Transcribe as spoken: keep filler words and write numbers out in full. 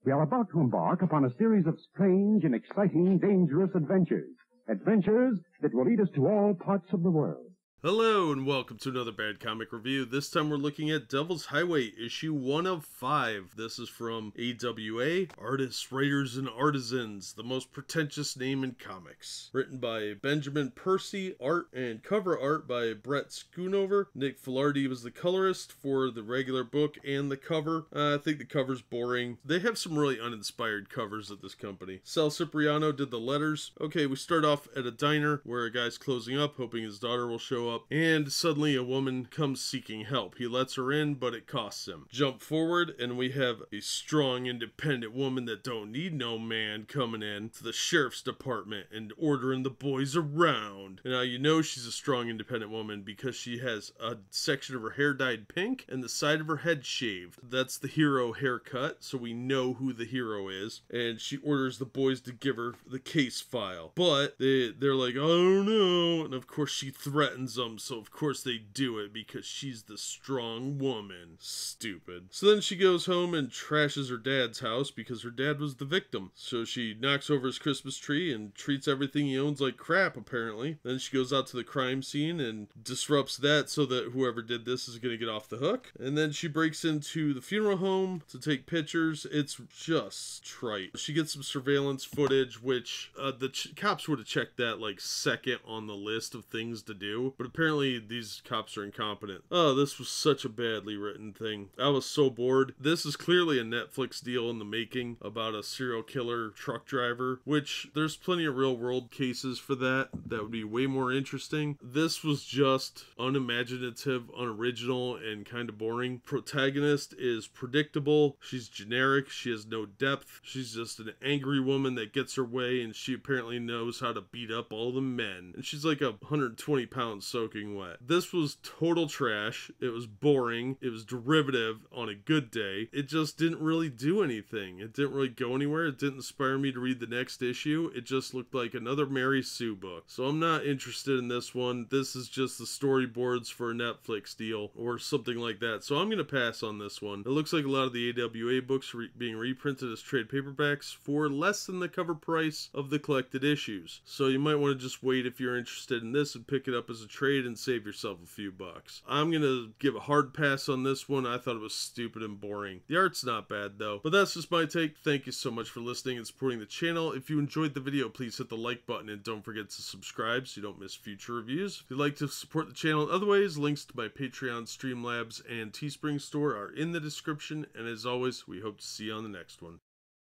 We are about to embark upon a series of strange and exciting, dangerous adventures. Adventures that will lead us to all parts of the world. Hello and welcome to another Bad Comic Review. This time we're looking at Devil's Highway, issue one of five. This is from A W A, Artists, Writers, and Artisans, the most pretentious name in comics. Written by Benjamin Percy, art and cover art by Brent Schoonover. Nick Filardi was the colorist for the regular book and the cover. Uh, I think the cover's boring. They have some really uninspired covers at this company. Sal Cipriano did the letters. Okay, we start off at a diner where a guy's closing up, hoping his daughter will show up. And suddenly a woman comes seeking help. He lets her in, but it costs him. Jump forward, and we have a strong, independent woman that don't need no man coming in to the sheriff's department and ordering the boys around. And now you know she's a strong, independent woman because she has a section of her hair dyed pink and the side of her head shaved. That's the hero haircut, so we know who the hero is. And she orders the boys to give her the case file. But they, they're like, I don't know. And of course she threatens them. So of course they do it because she's the strong woman. Stupid. So then she goes home and trashes her dad's house because her dad was the victim. So she knocks over his Christmas tree and treats everything he owns like crap, apparently. Then she goes out to the crime scene and disrupts that so that whoever did this is going to get off the hook. And then she breaks into the funeral home to take pictures. It's just trite. She gets some surveillance footage, which uh, the ch cops would have checked that like second on the list of things to do. But apparently these cops are incompetent. Oh, this was such a badly written thing. I was so bored. This is clearly a Netflix deal in the making about a serial killer truck driver, which there's plenty of real world cases for that. That would be way more interesting. This was just unimaginative, unoriginal, and kind of boring. Protagonist is predictable. She's generic. She has no depth. She's just an angry woman that gets her way, and she apparently knows how to beat up all the men. And she's like a one hundred twenty pounds soaking wet. This was total trash. It was boring. It was derivative on a good day. It just didn't really do anything. It didn't really go anywhere. It didn't inspire me to read the next issue. It just looked like another Mary Sue book. So I'm not interested in this one. This is just the storyboards for a Netflix deal or something like that. So I'm going to pass on this one. It looks like a lot of the A W A books are re being reprinted as trade paperbacks for less than the cover price of the collected issues. So you might want to just wait if you're interested in this and pick it up as a trade and save yourself a few bucks. I'm gonna give a hard pass on this one. I thought it was stupid and boring. The art's not bad though, but that's just my take. Thank you so much for listening and supporting the channel. If you enjoyed the video, please hit the like button and don't forget to subscribe so you don't miss future reviews. If you'd like to support the channel in other ways, links to my Patreon, Streamlabs, and Teespring store are in the description, and as always, we hope to see you on the next one.